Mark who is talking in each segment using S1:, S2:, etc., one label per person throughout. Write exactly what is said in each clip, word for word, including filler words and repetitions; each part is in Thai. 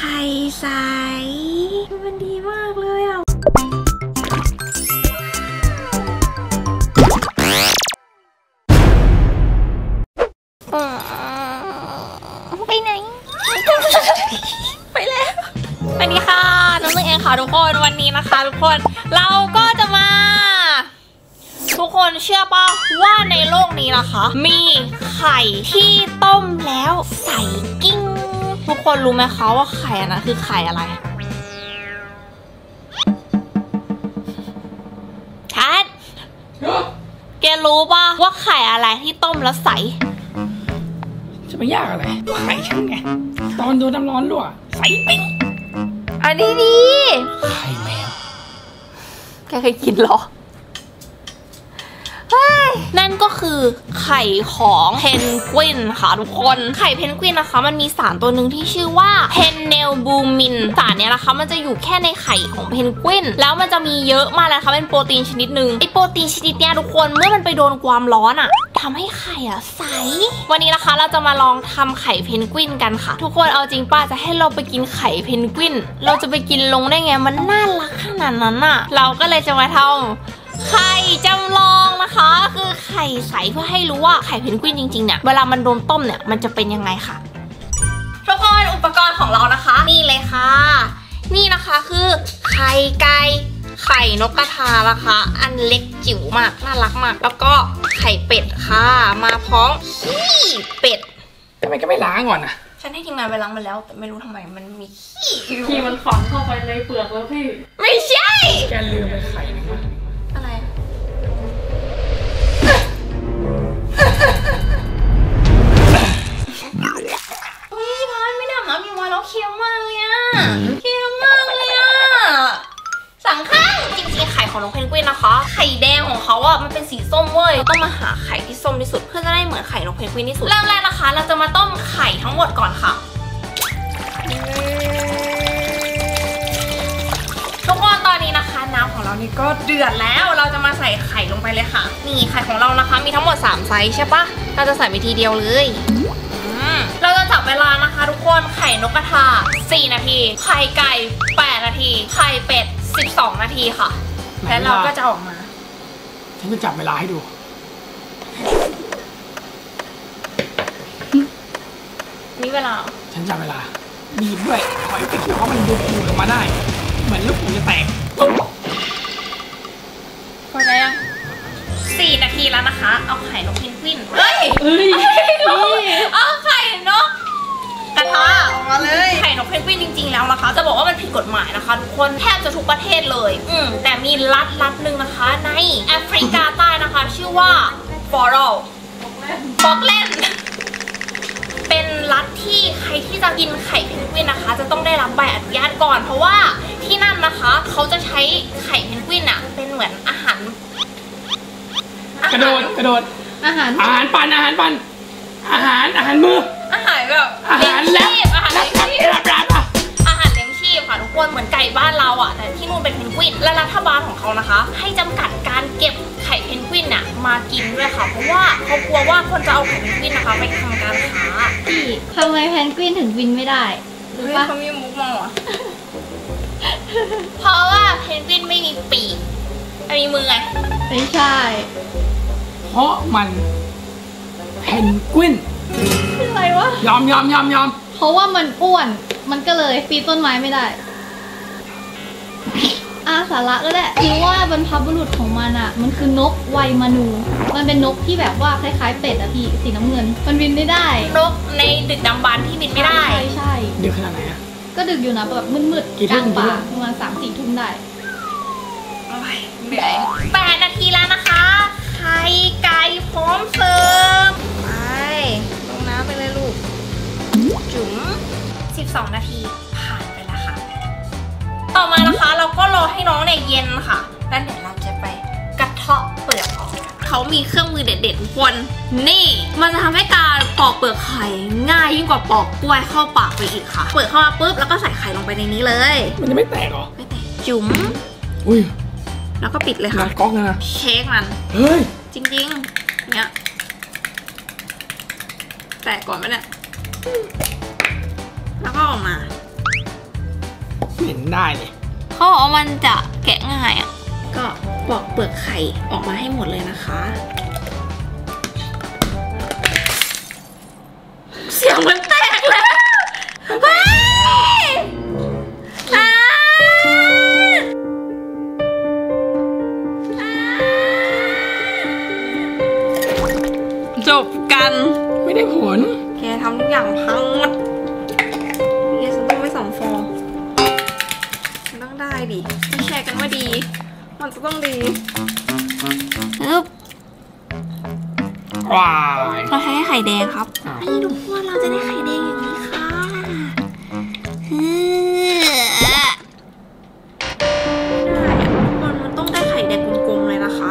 S1: ข่ใสมันดีมากเลยอ่ะไปไหน ไปแล้วสวัสดีค่ะน้องนึงเองค่ะทุกคนวันนี้นะคะทุกคนเราก็จะมาทุกคนเชื่อป่ะว่าในโลกนี้นะคะมีไข่ที่ต้มแล้วใสกิ้งทุกคนรู้ไหมคะว่าไข่อันนั้นคือไข่อะไรทัดแกรู้ป่ะว่าไข่อะไรที่ต้มแล้วใส
S2: จะไม่ยากอะไรไข่ฉันไงตอนโดนน้ำร้อนลวกใสปิ้ง
S1: อันนี้ดี
S2: ไข่แมว
S1: แกเคยกินหรอนั่นก็คือไข่ของเพนกวินค่ะทุกคนไข่เพนกวินนะคะมันมีสารตัวหนึ่งที่ชื่อว่าเพนเนลบูมินสารเนี้ยนะคะมันจะอยู่แค่ในไข่ของเพนกวินแล้วมันจะมีเยอะมากเลยค่ะเป็นโปรตีนชนิดหนึ่งไอโปรตีนชนิดเนี้ยทุกคนเมื่อมันไปโดนความร้อนอ่ะทำให้ไข่อ่ะใสวันนี้นะคะเราจะมาลองทำไข่เพนกวินกันค่ะทุกคนเอาจริงป้าจะให้เราไปกินไข่เพนกวินเราจะไปกินลงได้ไงมันน่ารักขนาดนั้นอ่ะเราก็เลยจะมาทำไข่จำลองนะคะคือไข่ใสเพื่อให้รู้ว่าไข่เพนกวินจริงๆเนี่ยเวลามันโดนต้มเนี่ยมันจะเป็นยังไงค่ะทุกคนอุปกรณ์ของเรานะคะนี่เลยค่ะนี่นะคะคือไข่ไก่ไข่นกกระทานะคะอันเล็กจิ๋วมากน่ารักมากแล้วก็ไข่เป็ดค่ะมาพร้อมขี้เป็ด
S2: ทำไมก็ไม่ล้างก่อนนะ
S1: ฉันให้ทีมงานไปล้างมาแล้วแต่ไม่รู้ทำไมมันมีขี้
S3: ขี้มันฝังเข้าไปในเปลือกแล้วพี่
S1: ไม่ใช่
S2: แกลืมไปไข่นึงมั้ย
S1: อะไรเฮ้ยพันไม่ได้หมามีวันแล้วเค็มมากเลยอะเค็มมากเลยอะสั่งข้างจริงๆไข่ของน้องเพนกวินนะคะไข่แดงของเขาอะมันเป็นสีส้มเว้ยต้องมาหาไข่ที่ส้มที่สุดเพื่อจะได้เหมือนไข่น้องเพนกวินที่สุดเริ่มแรกนะคะเราจะมาต้มไข่ทั้งหมดก่อนค่ะทุกคนตอนนี้นะคะน้ำของเรานี่ก็เดือดแล้วเราจะมาใส่ไข่ลงไปเลยค่ะนี่ไข่ของเรานะคะมีทั้งหมดสามไซส์ใช่ปะเราจะใส่ไปทีเดียวเลยเราจะจับเวลานะคะทุกคนไข่นกกระทาสี่นาทีไข่ไก่แปดนาทีไข่เป็ดสิบสองนาทีค่ะแล้วเราก็จะออกมา
S2: ฉันจะจับเวลาให้ดู
S1: นี่เวลา
S2: ฉันจับเวลาบีบด้วยขอให้ติดเพราะมันดูดออกมาได้เหมือนลูกปูจะแตก
S1: พอใจยังสี่นาทีแล้วนะคะเอาไข่นกเพนกวินเฮ้ยเอาไข่นกกระทะออกมาเลยไข่นกเพนกวินจริงๆแล้วนะคะจะบอกว่ามันผิดกฎหมายนะคะทุกคนแทบจะทุกประเทศเลยอืมแต่มีรัฐรัฐหนึ่งนะคะในแอฟริกาใต้นะคะชื่อว่าฟอรัลฟอกแลนด์เป็นรัฐที่ใครที่จะกินไข่เพนกวินนะคะจะต้องได้รับใบอนุญาตก่อนเพราะว่าที่นั่นนะคะเขาจะใช้ไข่เพนกวินอะเป็นเหมือนอาหาร
S2: กระโดดกระโดด
S1: อาหาร
S2: อาหารปั่นอาหารปั่นอาหารอาหารมือ
S1: อาหารแบบ
S2: อาหารเลี้ยงชีพอาหารเลี้ยงชีพ
S1: อาหารเลี้ยงชีพค่ะทุกคนเหมือนไก่บ้านเราอ่ะแต่ที่นู่นเป็นเพนกวินและรัฐบาลของเขานะคะให้จำกัดการเก็บไข่เพนกวินน่ะมากินด้วยค่ะเพราะว่าเขากลัวว่าคนจะเอาไข่เพนกวินนะคะไปทำการค้า
S3: พี่ทำไมเพนกวินถึงบินไม่ได้
S1: หรือว่าเขามีมุกมาหรอเพราะว่าเพนกวินไม่มีปีกไม่มีมือไง
S3: ไม่ใช่
S2: เพราะมันเพนกวิน
S3: คืออะไรวะ
S2: ยอมยอมยอมยอม
S3: เพราะว่ามันอ้วนมันก็เลยปีนต้นไม้ไม่ได้อาสาระก็ได้หรือว่าบรรพบุรุษของมันอ่ะมันคือนกไวมานูมันเป็นนกที่แบบว่าคล้ายๆเป็ดอะพี่สีน้ำเงินมันบินไม่ได้
S1: นกในดึกดำบรรพ์ที่บินไม่ได้
S3: ใช่ใช่
S2: ดึกขนาดไหนอะ
S3: ก็ดึกอยู่นะแบบมืดๆกลางป่าประมาณสามสี่ทุ่มได้
S1: เหนื่อยแปดนาทีแล้วนะคะไข่ไก่พร้อมเสิร์ฟไปลงน้ำไปเลยลูกจุ๋มสิบสองนาทีผ่านไปแล้วค่ะต่อมานะคะเราก็รอให้น้องเนี่ยเย็นค่ะแล้วเดี๋ยวเราจะไปกระเทาะเปลือกออกเขามีเครื่องมือเด็ดๆทุกคนนี่มันจะทำให้การปอกเปลือกไข่ง่ายยิ่งกว่าปอกกล้วยเข้าปากไปอีกค่ะเปิดเข้ามาปุ๊บแล้วก็ใส่ไข่ลงไปในนี้เลย
S2: มันจะไม่แตกหรอ
S1: ไม่แตกจุ๋ม
S2: อุ้ย
S1: แล้วก็ปิดเลยค่ะ
S2: ก๊อกนะ
S1: เช็คมัน
S2: เฮ้ย
S1: จริงๆเนี้ยแตกก่อนไหมเนี่ยแล้วก็ออกมา
S2: เห็นได้เลย
S1: เขาบอกว่ามันจะแกะง่ายอ่ะก็ปอกเปลือกไข่ออกมาให้หมดเลยนะคะเสียงมันแตกแล้วเฮ้ยจบกัน
S2: ไม่ได้ผล
S1: แกทำทุกอย่างพังหมดแกฉันต้องไม่สองฟองมันต้องได้ดิไม่แชร์กันว่าดีมันจะต้องดีปึ๊บ
S2: ว้าย
S1: เราใช้ไข่แดงครับนี่ทุกคนเราจะได้ไข่แดงอย่างนี้ค่ะมันมันต้องได้ไข่แดงกลมๆเลยนะคะ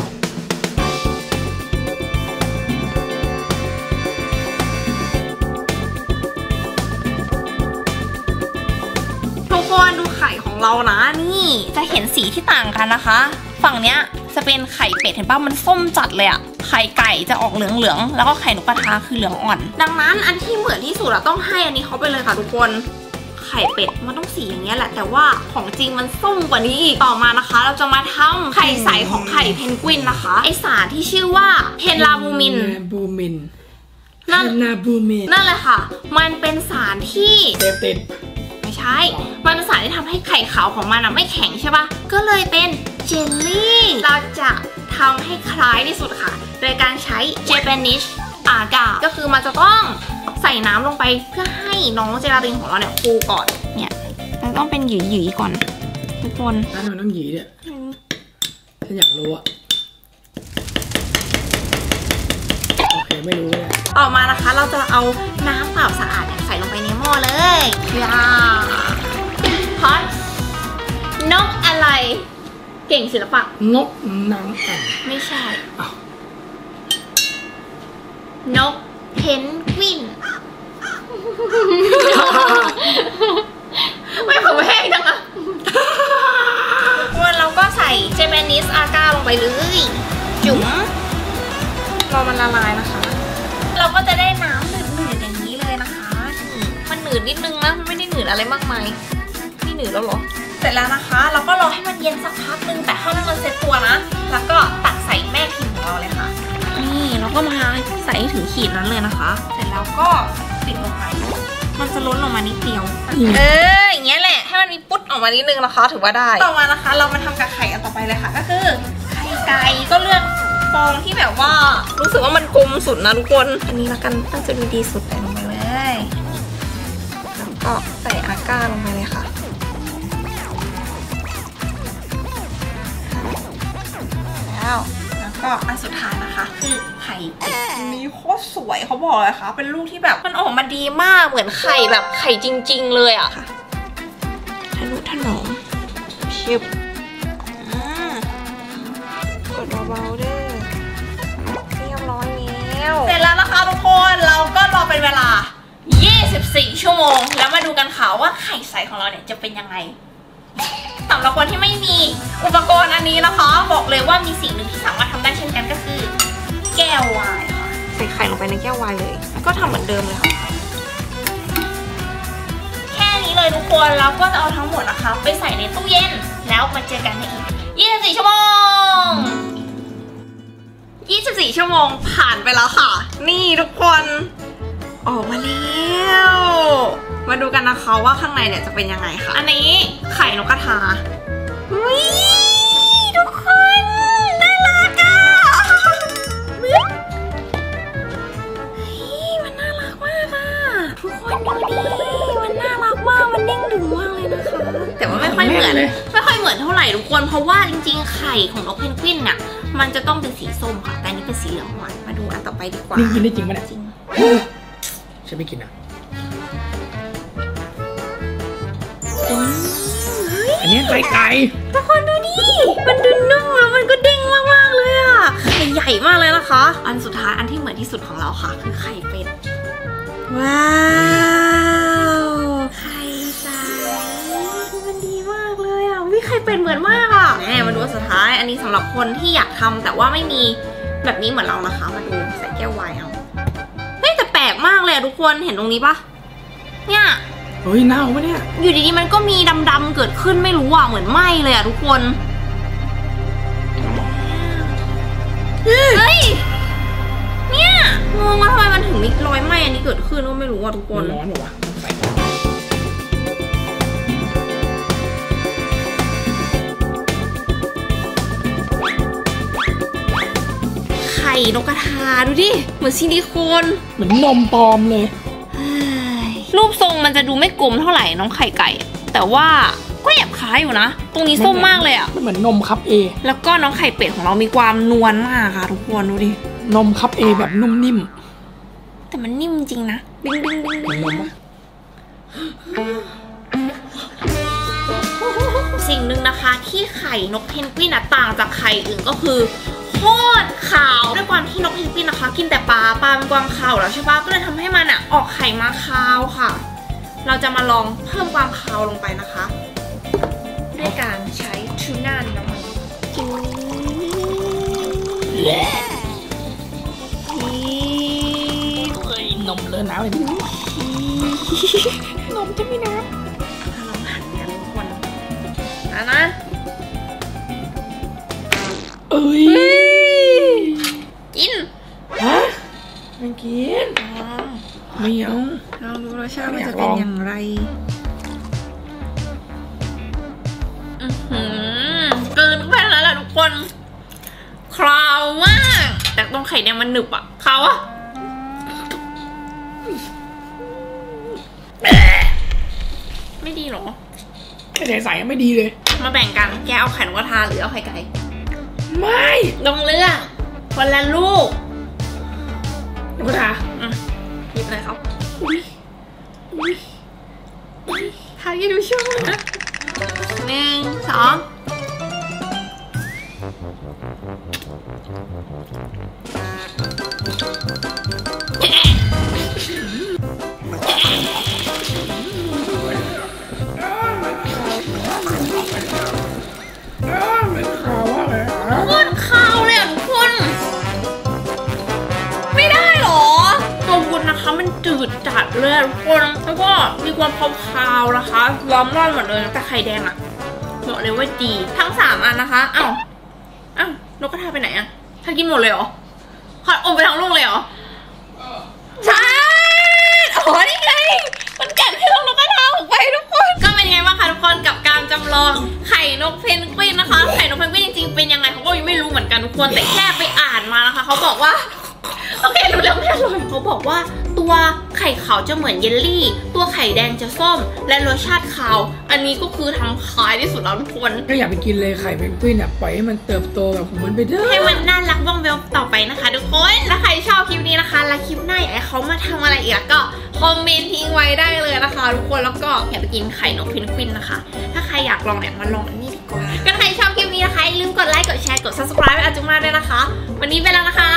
S1: ทุกคนดูไข่ของเรานะนี่จะเห็นสีที่ต่างกันนะคะฝั่งเนี้ยจะเป็นไข่เป็ดเห็นป่ะมันส้มจัดเลยอะไข่ไก่จะออกเหลืองๆแล้วก็ไข่นกกระทาคือเหลืองอ่อนดังนั้นอันที่เหมือนที่สุดอะต้องให้อันนี้เขาไปเลยค่ะทุกคนไข่เป็ดมันต้องสีอย่างเงี้ยแหละแต่ว่าของจริงมันส้มกว่านี้อีกต่อมานะคะเราจะมาทำไข่ใสของไข่เพนกวินนะคะไอสารที่ชื่อว่าเพนลาบูมิน
S2: บูมิน
S1: นั่น
S2: นาบูมิน
S1: นั่นแหละค่ะมันเป็นสารที่
S2: เสพติด
S1: ไม่ใช่มันเป็นสารที่ทำให้ไข่ขาวของมันอะไม่แข็งใช่ปะก็เลยเป็นเจลลี่เราจะทำให้คล้ายที่สุดค่ะโดยการใช้ Japanese Agar ก็คือมันจะต้องใส่น้ำลงไปเพื่อให้น้องเจลาตินของเราเนี่ยฟูก่อนเนี่ยมันต้องเป็นหยีๆก่อนทุกคน
S2: น้ำมันต้องหยีเนี่ยฉันอยากรู้อะโอเคไม่รู้เลย
S1: ต่อมานะคะเราจะเอาน้ำเปล่าสะอาดใส่ลงไปในหม้อเลยว้าวฮอตนกอะไรเก่งศิลปะ
S2: นกนางแอ่น
S1: ไม่ใช่นกเพนกวินไม่ผมแห้งจังอะวันเราก็ใส่เจแปนิสอาก้าลงไปเลยจุ๋มรอมันละลายนะคะเราก็จะได้น้ำหนืดๆอย่างนี้เลยนะคะมันหนืดนิดนึงนะไม่ได้หนืดอะไรมากมายนี่หนืดแล้วหรอเสร็จแล้วนะคะเราก็รอให้มันเย็นสักพักนึงแต่ให้มันเซ็ตตัวนะแล้วก็ตักใส่แม่พิมพ์ของเราเลยค่ะนี่เราก็มาใส่ถึงขีดนั้นเลยนะคะเสร็จแล้วก็ปิดลงไปมันจะล้นออกมานิดเดียวเอออย่างเงี้ยแหละให้มันมีปุ๊ดออกมานิดนึงนะคะถือว่าได้ต่อมานะคะเรามาทำกับไข่อันต่อไปเลยค่ะก็คือไข่ไก่ก็เลือกฟองที่แบบว่ารู้สึกว่ามันกลมสุดนะทุกคนอันนี้ละกันตั้งจะดีสุดใส่ลงไปเลยแล้วก็ใส่อาก้าลงไปเลยค่ะแล้วแล้วก็อันสุดท้ายนะคะคือไข่เป็ดอันนี้โคตรสวยเขาบอกเลยค่ะเป็นลูกที่แบบมันออกมาดีมากเหมือนไข่แบบไข่จริงๆเลยอะค่ะทะนุถนอมชิบกดเบาๆด้วยเรียบร้อยแล้วเสร็จแล้วนะคะทุกคนเราก็รอเป็นเวลายี่สิบสี่ชั่วโมงแล้วมาดูกันค่ะว่าไข่ใสของเราเนี่ยจะเป็นยังไงสำหรับคนที่ไม่มีอุปกรณ์อันนี้นะคะบอกเลยว่ามีสิ่งหนึ่งที่สามารถทำได้เช่นกันก็คือแก้วไวน์ค่ะใส่ไข่ลงไปในแก้วไวน์เลยแล้วก็ทำเหมือนเดิมเลยค่ะแค่นี้เลยทุกคนเราก็จะเอาทั้งหมดนะคะไปใส่ในตู้เย็นแล้วมาเจอกันในอีกยี่สิบสี่ชั่วโมงยี่สิบสี่ชั่วโมงผ่านไปแล้วค่ะนี่ทุกคนออกมาแล้วมาดูกันนะคะว่าข้างในเนี่ยจะเป็นยังไงค่ะอันนี้ไข่นกกระทาวิทุกคนน่ารักอ่ะมันน่ารักมากอ่ะทุกคนดูดิมันน่ารักมากมันเด้งดึงมากเลยนะคะแต่ว่าไม่ค่อยเหมือนไม่ค่อยเหมือนเท่าไหร่ทุกคนเพราะว่าจริงๆไข่ของนกเพนกวินเนี่ยมันจะต้องเป็นสีส้มค่ะแต่อันนี้เป็นสีเหลืองอ่อนมาดูอันต่อไปดีกว่า
S2: นี่กินได้จริงไหมเนี่ยจริงฉันไม่กินอ่ะอันนี้ไข่ไก่
S1: ทุกคนดูดิมันดูนุ่มแล้วมันก็เด้งมากๆเลยอ่ะไข่ใหญ่มากเลยนะคะอันสุดท้ายอันที่เหมือนที่สุดของเราค่ะคือไข่เป็ดว้าวไข่ใสมันดีมากเลยอ่ะวิไข่เป็ดเหมือนมากอ่ะแหมมาดูสุดท้ายอันนี้สำหรับคนที่อยากทำแต่ว่าไม่มีแบบนี้เหมือนเรานะคะมาดูใส่แก้วไวน์เอาเฮ้ยแต่แปลกมากเลยทุกคนเห็นตรงนี้ปะเนี่ย
S2: เฮ้ยเน่าปะเนี่ย
S1: อยู่ดีๆมันก็มีดำๆเกิดขึ้นไม่รู้อ่ะเหมือนไหม้เลยอ่ะทุกคนเฮ้ยเนี่ยงงว่าทำไมมันถึงมีรอยไหม้อันนี้เกิดขึ้นก็ไม่รู้อ่ะทุกคน
S2: ร้อนหรอวะ
S1: ไข่นกกระทาดูดิเหมือนซิลิโคน
S2: เหมือนนมปลอมเลย
S1: รูปทรงมันจะดูไม่กลมเท่าไหร่น้องไข่ไก่แต่ว่าก็แอบคล้ายอยู่นะตรงนี้ส้มมากเลยอ่ะ
S2: มันเหมือนนมคัพเอ
S1: แล้วก็น้องไข่เป็ดของเรามีความนวลมากค่ะทุกคนดูดิ
S2: นมคัพเอแบบนุ่มนิ่ม
S1: แต่มันนิ่มจริงนะดึงดึงดึงดึงสิ่งหนึ่งนะคะที่ไข่นกเพนกวินต่างจากไข่อื่นก็คือโคตรขาวด้วยความที่นกเพนกวินนะคะกินแต่ปลาปลาเป็นความขาวแล้วใช่ปะก็เลยทำให้มันอ่ะออกไข่มาขาวค่ะเราจะมาลองเพิ่มความขาวลงไปนะคะด้วยการใช้ทูน่าน้ำมันกิน
S2: นมเลอะน้ำเลยนมจะไม่น้ำ
S1: ถ้าลองหั่นกันทุกคนอ่ะนะ
S2: เอ้ย
S1: กิน
S2: ฮะไม่กินไม่เอา
S1: ลองดูรสชาติมันจะเป็นอย่างไรอือหือกลืนไปแล้วล่ะทุกคนคราวมากแต่ตรงไข่แดงมันหนึบอ่ะคราวอ่ะไม่ดีหรอ
S2: แค่ใส่ๆไม่ดีเลย
S1: มาแบ่งกันแกเอาไข่นกกระทาหรือเอาไข่ไก่
S2: ไม่
S1: ลงเลือกคนละลูก
S2: นกกระทา
S1: หยิบเลยครับอุ้ยอุ้ยอุ้ยทายดูช่วยนะหนึ่งสองโคตรขาวเลยอ่ะทุกคนไม่ได้หรอตัววุ้นนะคะมันจืดจัดเลยทุกคนแล้วก็มีความคาวๆนะคะล้อมรอบหมดเลยแต่ไข่แดงอ่ะบอกเลยว่าดีทั้งสามอันนะคะอ้าวอ้าวนกกระทาไปไหนอ่ะถ้ากินหมดเลยเหรอขออมไปทั้งลูกเลยเหรอใช่โอ้นี่ไงมันกัดเครื่องนกกระทาออกไปทุกคนก็เป็นไงบ้างคะทุกคนกับการจำลองไข่นกเพนกวินนะคะไข่นกเพนกวินจริงๆเป็นยังไงเขาก็ยังไม่รู้เหมือนกันทุกคนแต่แค่ไปอ่านมานะคะเขาบอกว่าโอเครู้แล้วแม่เลยเขาบอกว่าตัวไข่ขาวจะเหมือนเยลลี่ตัวไข่แดงจะส้มและรสชาติขาวอันนี้ก็คือทำคล้ายที่สุดแล้วทุกคน
S2: ก็อยากไปกินเลยไข่เพนกวินอ่ะปล่อยให้มันเติบโตแบบของมันไปเถอะ
S1: ให้มันน่ารักบ้องเบลต่อไปนะคะทุกคนถ้าใครชอบคลิปนี้นะคะและคลิปหน้าอยากให้เขามาทำอะไรอีกก็คอมเมนต์ทิ้งไว้ได้เลยนะคะทุกคนแล้วก็อยากไปกินไข่นกเพนกวินนะคะถ้าใครอยากลองเนี่ยมาลองอันนี้ดีกว่าก็ใครชอบคลิปนี้นะคะอย่าลืมกดไลค์กดแชร์กด ซับสไครบ์ ให้อาจุมาด้วยนะคะวันนี้ไปแล้วนะคะ